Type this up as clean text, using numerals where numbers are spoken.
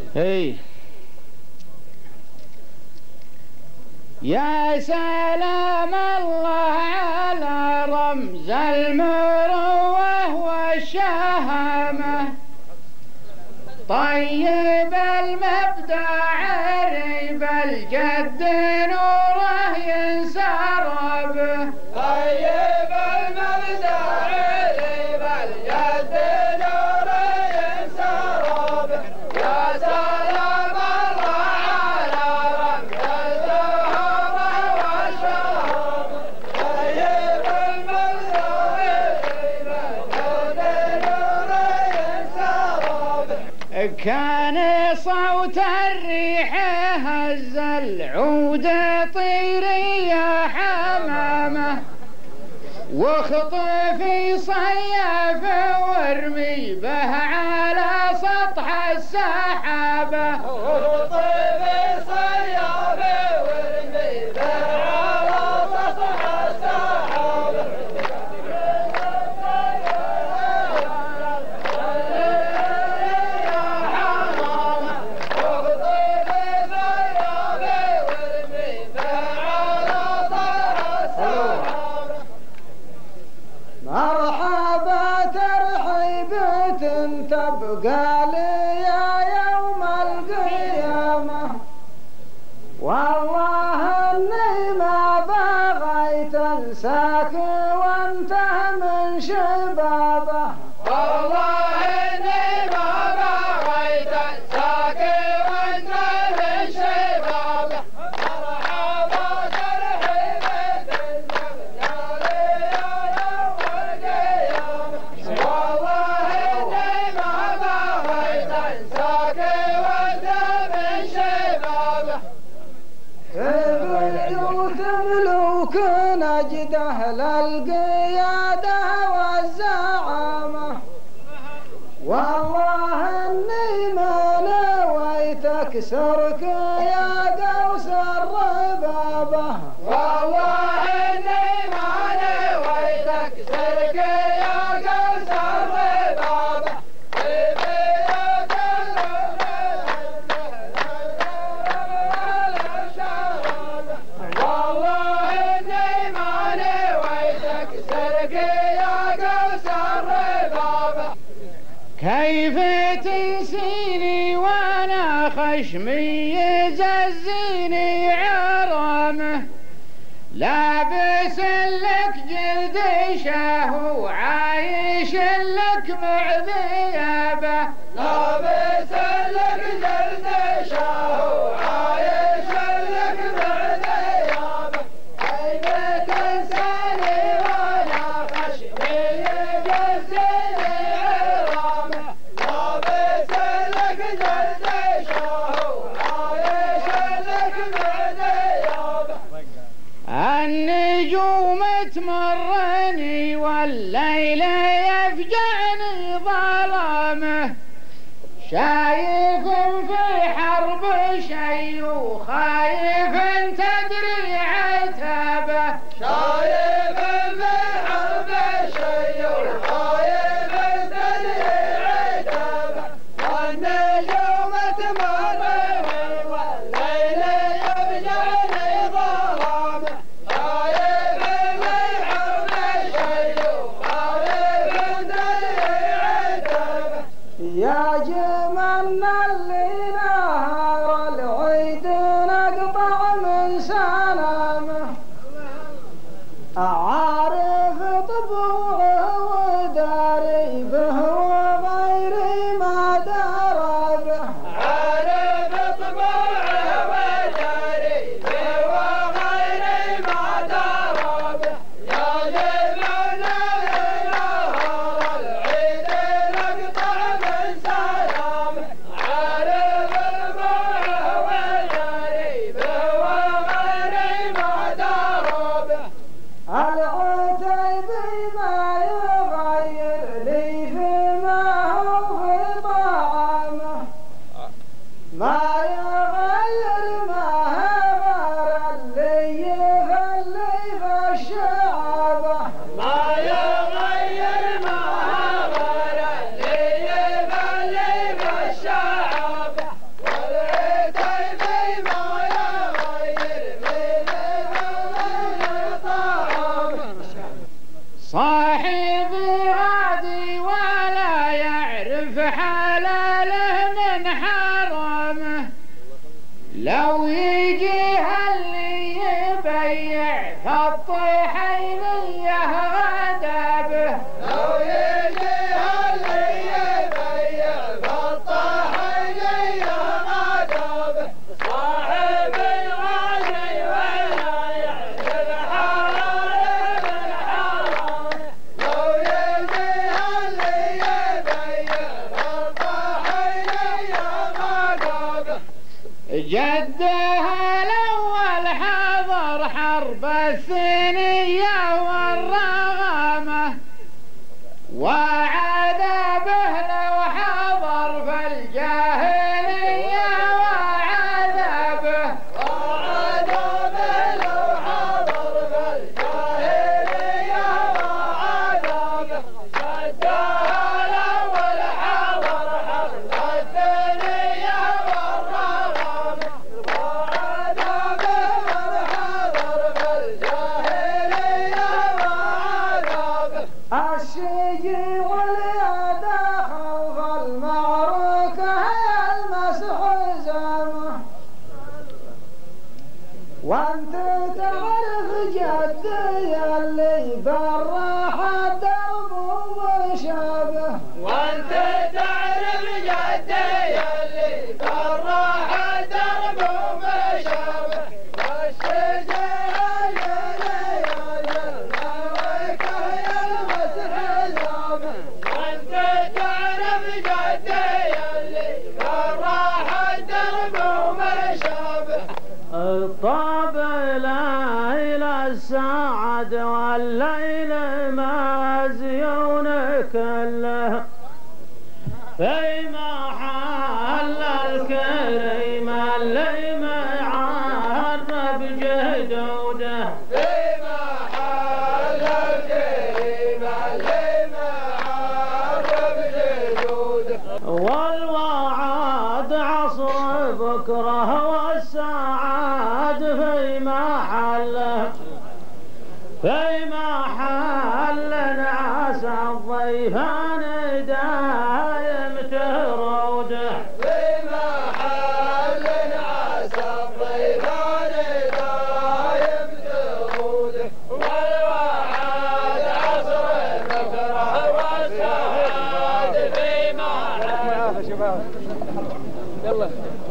اي يا سلام الله على رمز المروة والشهامة، طيب المبدأ عريب الجد نوره ينسرب، طيب المبدأ عريب الجد نوره ينسرب. يا سلام الله على رمز الزهور والشهامة، طيب المبدأ عريب الجد نوره ينسرب. كان صوت الريح هز العود طيري يا حمامة، واخطفي صيف وارمي به على سطح السحابة، واخطفي صيف وارمي به على سطح السحابة. مرحبا ترحيبة تبقى لي يوم القيامة، والله اني ما بغيت انساك وانت من شبابه، والله اني ما بغيت انساك وانت من شبابه. مرحبا ترحيبة تبقى لي يوم القيامة، والله اني ما بغيت انساك وانت من شبابه. بيوت ملوك نجد أهل القيادة والزعامة، والله إني ما نويت أكسرك يا قوس الربابة، والله إني ما نويت أكسرك يا قوس الربابة. والله إني ما نويت أكسرك يا قوس الربابة. كيف تنسيني وانا خشمي يززيني عرامه، لابس لك جلد شاه وعايش لك مع ذيابه، لابس لك جلد شاه وعايش لك مع ذيابه. كيف تنساني وانا خشمي يجزيني عرامه، لابس لك جلد شاه وعايش لك مع ذيابه. النجوم تمرني والليل يفجعني ظلامه، شايف في حرب شي وخايف تدري عتابه، شايف في حرب شي وخايف تدري عتابه. والنجوم تمرني والليل يفجعني ظلامه، شايف في حرب شي وخايف تدري عتابه. يا جمن اللي نهار العيد نقطع من سلامه، أعرف طبوعه وداري به وغيري ما دار به، عارف طبوعه وداري به وغيري ما دار به. يا جمن اللي نهار العيد نقطع من سلامه، عارف من حرمه لو يجيها اللي يبيع فالطحين يهدبه لو يجيها اللي يبيع فالطحين يهدبه صاحب الغني ولا يحسب حلال من حرام لو يجيها اللي يبيع فالطحين يهدبه جدها الأول حضر حرب السنية والرغمة وعذابه لو حضر في الجاهلية وعذابه لو حضر في الجاهلية وعذابه جدها الأول حضر حرب الدنيا والرغم وعذابه من حضر في الجاهلية وعذابه الشجي واليد خلف المعركة يلمسح زمه وانت تعرف جدي اللي براح الدرب وشابه وانت تعرف جدي اللي براح الدرب وشابه والشجاع اللي المعركة يلمسح زمه وانت تعرف جدي اللي براح الدرب وشابه الطابع ليلة السعد والليل مازيون كله في محل الكريم اللي معرب جدوده في محل الكريم اللي معرب جدوده والوعد عصر بكره والسعاد في محله في محل عسى الضيفان دايم تروده في محل عسى الضيفان دايم تروده والوعد عصر بكره والسعاد في محل يلا